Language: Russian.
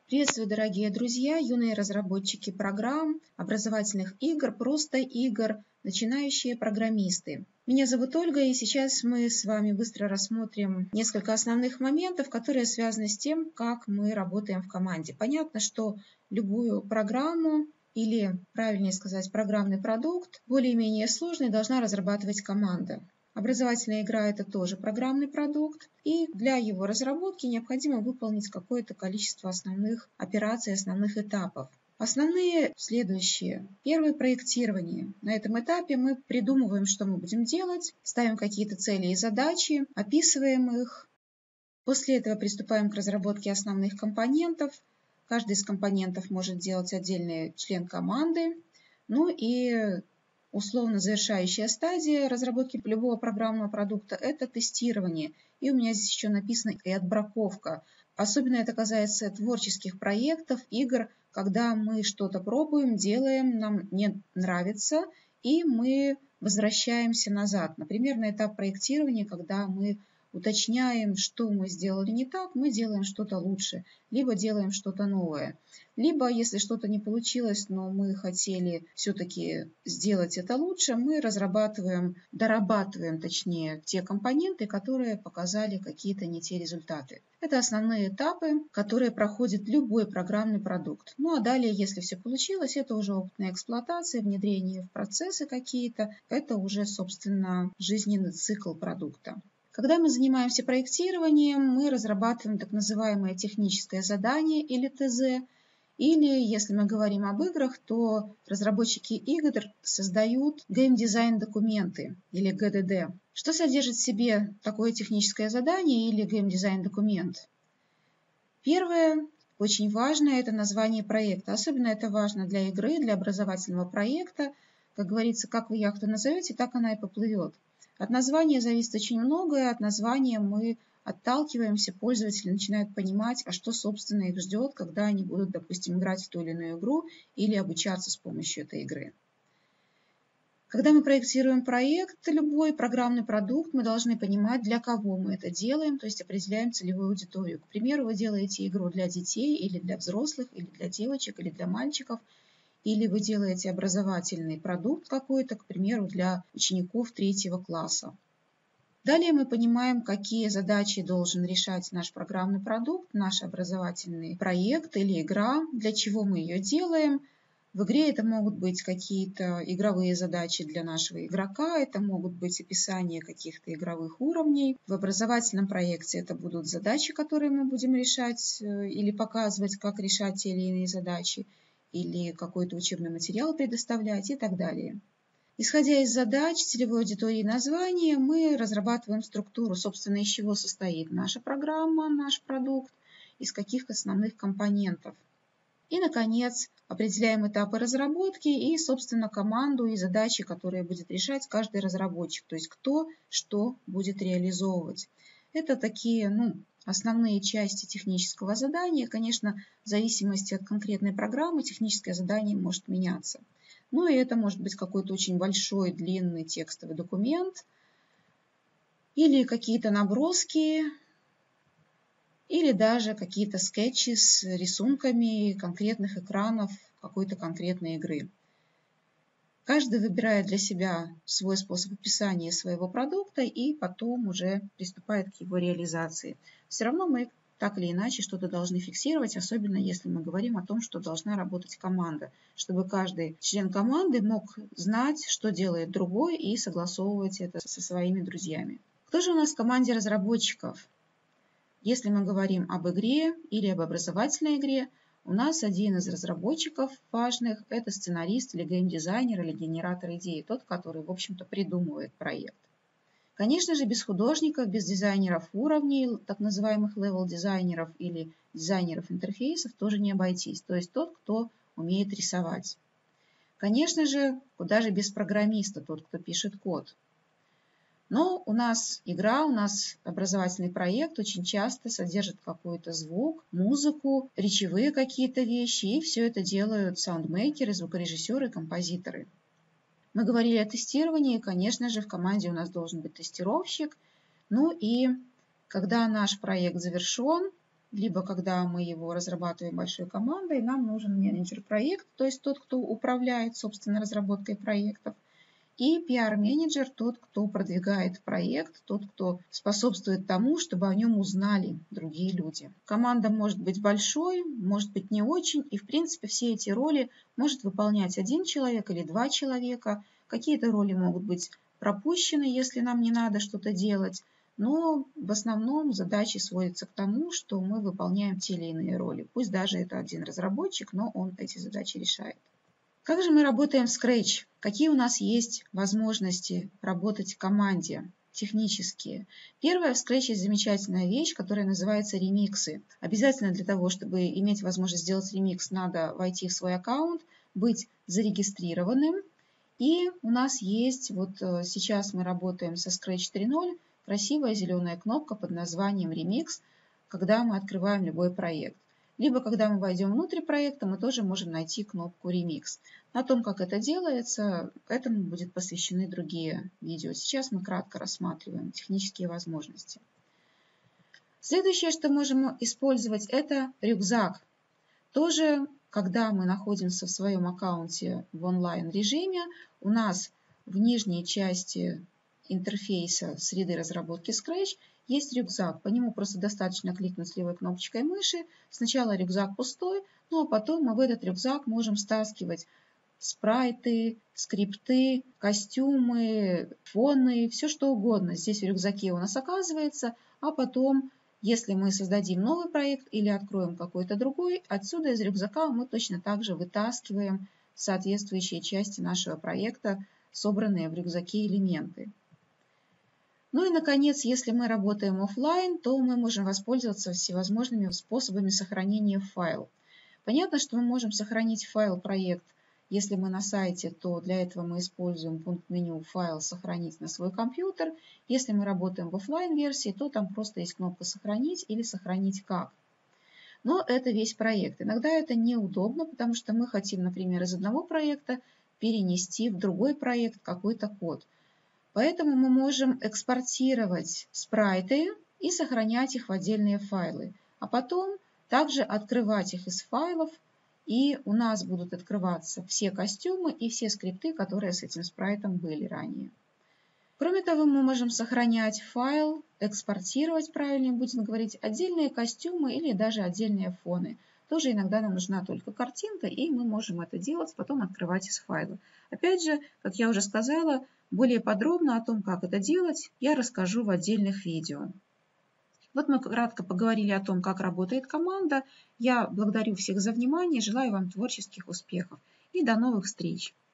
Приветствую, дорогие друзья, юные разработчики программ, образовательных игр, просто игр, начинающие программисты. Меня зовут Ольга, и сейчас мы с вами быстро рассмотрим несколько основных моментов, которые связаны с тем, как мы работаем в команде. Понятно, что любую программу или, правильнее сказать, программный продукт, более-менее сложный, должна разрабатывать команда. Образовательная игра – это тоже программный продукт, и для его разработки необходимо выполнить какое-то количество основных операций, основных этапов. Основные следующие. Первое – проектирование. На этом этапе мы придумываем, что мы будем делать, ставим какие-то цели и задачи, описываем их. После этого приступаем к разработке основных компонентов. Каждый из компонентов может делать отдельный член команды. Ну и условно завершающая стадия разработки любого программного продукта – это тестирование. И у меня здесь еще написано и отбраковка. Особенно это касается творческих проектов, игр, когда мы что-то пробуем, делаем, нам не нравится, и мы возвращаемся назад. Например, на этап проектирования, когда мы уточняем, что мы сделали не так, мы делаем что-то лучше, либо делаем что-то новое. Либо, если что-то не получилось, но мы хотели все-таки сделать это лучше, мы дорабатываем те компоненты, которые показали какие-то не те результаты. Это основные этапы, которые проходит любой программный продукт. Ну а далее, если все получилось, это уже опытная эксплуатация, внедрение в процессы какие-то, это уже, собственно, жизненный цикл продукта. Когда мы занимаемся проектированием, мы разрабатываем так называемое техническое задание или ТЗ, или, если мы говорим об играх, то разработчики игр создают геймдизайн-документы или ГДД. Что содержит в себе такое техническое задание или геймдизайн-документ? Первое, очень важное, это название проекта. Особенно это важно для игры, для образовательного проекта. Как говорится, как вы яхту назовете, так она и поплывет. От названия зависит очень многое. От названия мы отталкиваемся, пользователи начинают понимать, а что, собственно, их ждет, когда они будут, допустим, играть в ту или иную игру или обучаться с помощью этой игры. Когда мы проектируем проект, любой программный продукт, мы должны понимать, для кого мы это делаем, то есть определяем целевую аудиторию. К примеру, вы делаете игру для детей или для взрослых, или для девочек, или для мальчиков, или вы делаете образовательный продукт какой-то, к примеру, для учеников 3 класса. Далее мы понимаем, какие задачи должен решать наш программный продукт, наш образовательный проект или игра, для чего мы ее делаем. В игре это могут быть какие-то игровые задачи для нашего игрока, это могут быть описание каких-то игровых уровней. В образовательном проекте это будут задачи, которые мы будем решать или показывать, как решать те или иные задачи, или какой-то учебный материал предоставлять и так далее. Исходя из задач, целевой аудитории и названия, мы разрабатываем структуру, собственно, из чего состоит наша программа, наш продукт, из каких основных компонентов. И, наконец, определяем этапы разработки и, собственно, команду и задачи, которые будет решать каждый разработчик, то есть кто что будет реализовывать. Это такие, основные части технического задания. Конечно, в зависимости от конкретной программы техническое задание может меняться. Ну и это может быть какой-то очень большой, длинный текстовый документ или какие-то наброски, или даже какие-то скетчи с рисунками конкретных экранов какой-то конкретной игры. Каждый выбирает для себя свой способ описания своего продукта и потом уже приступает к его реализации. Все равно мы так или иначе что-то должны фиксировать, особенно если мы говорим о том, что должна работать команда, чтобы каждый член команды мог знать, что делает другой, и согласовывать это со своими друзьями. Кто же у нас в команде разработчиков? Если мы говорим об игре или об образовательной игре, у нас один из разработчиков важных – это сценарист или геймдизайнер или генератор идей, тот, который, в общем-то, придумывает проект. Конечно же, без художников, без дизайнеров уровней, так называемых левел-дизайнеров или дизайнеров интерфейсов тоже не обойтись, то есть тот, кто умеет рисовать. Конечно же, куда же без программиста, тот, кто пишет код. Но у нас игра, у нас образовательный проект очень часто содержит какой-то звук, музыку, речевые какие-то вещи, и все это делают саундмейкеры, звукорежиссеры, композиторы. Мы говорили о тестировании, и, конечно же, в команде у нас должен быть тестировщик. Ну и когда наш проект завершен, либо когда мы его разрабатываем большой командой, нам нужен менеджер проекта, то есть тот, кто управляет, собственно, разработкой проектов, и PR-менеджер, тот, кто продвигает проект, тот, кто способствует тому, чтобы о нем узнали другие люди. Команда может быть большой, может быть не очень, и в принципе все эти роли может выполнять один человек или два человека. Какие-то роли могут быть пропущены, если нам не надо что-то делать, но в основном задачи сводятся к тому, что мы выполняем те или иные роли. Пусть даже это один разработчик, но он эти задачи решает. Как же мы работаем в Scratch? Какие у нас есть возможности работать в команде технические? Первое, в Scratch есть замечательная вещь, которая называется ремиксы. Обязательно для того, чтобы иметь возможность сделать ремикс, надо войти в свой аккаунт, быть зарегистрированным. И у нас есть, вот сейчас мы работаем со Scratch 3.0, красивая зеленая кнопка под названием «Ремикс», когда мы открываем любой проект. Либо, когда мы войдем внутрь проекта, мы тоже можем найти кнопку «Ремикс». О том, как это делается, этому будут посвящены другие видео. Сейчас мы кратко рассматриваем технические возможности. Следующее, что можем использовать, это рюкзак. Тоже, когда мы находимся в своем аккаунте в онлайн-режиме, у нас в нижней части интерфейса среды разработки Scratch есть рюкзак. По нему просто достаточно кликнуть левой кнопочкой мыши. Сначала рюкзак пустой, ну а потом мы в этот рюкзак можем стаскивать спрайты, скрипты, костюмы, фоны, все что угодно. Здесь в рюкзаке у нас оказывается, а потом, если мы создадим новый проект или откроем какой-то другой, отсюда из рюкзака мы точно так же вытаскиваем соответствующие части нашего проекта, собранные в рюкзаке элементы. Ну и, наконец, если мы работаем офлайн, то мы можем воспользоваться всевозможными способами сохранения файла. Понятно, что мы можем сохранить файл-проект. Если мы на сайте, то для этого мы используем пункт меню «Файл сохранить на свой компьютер». Если мы работаем в офлайн-версии, то там просто есть кнопка «Сохранить» или «Сохранить как». Но это весь проект. Иногда это неудобно, потому что мы хотим, например, из одного проекта перенести в другой проект какой-то код. Поэтому мы можем экспортировать спрайты и сохранять их в отдельные файлы, а потом также открывать их из файлов, и у нас будут открываться все костюмы и все скрипты, которые с этим спрайтом были ранее. Кроме того, мы можем сохранять файл, экспортировать, правильнее будем говорить, отдельные костюмы или даже отдельные фоны. Тоже иногда нам нужна только картинка, и мы можем это делать, потом открывать из файла. Опять же, как я уже сказала, более подробно о том, как это делать, я расскажу в отдельных видео. Вот мы кратко поговорили о том, как работает команда. Я благодарю всех за внимание, желаю вам творческих успехов и до новых встреч!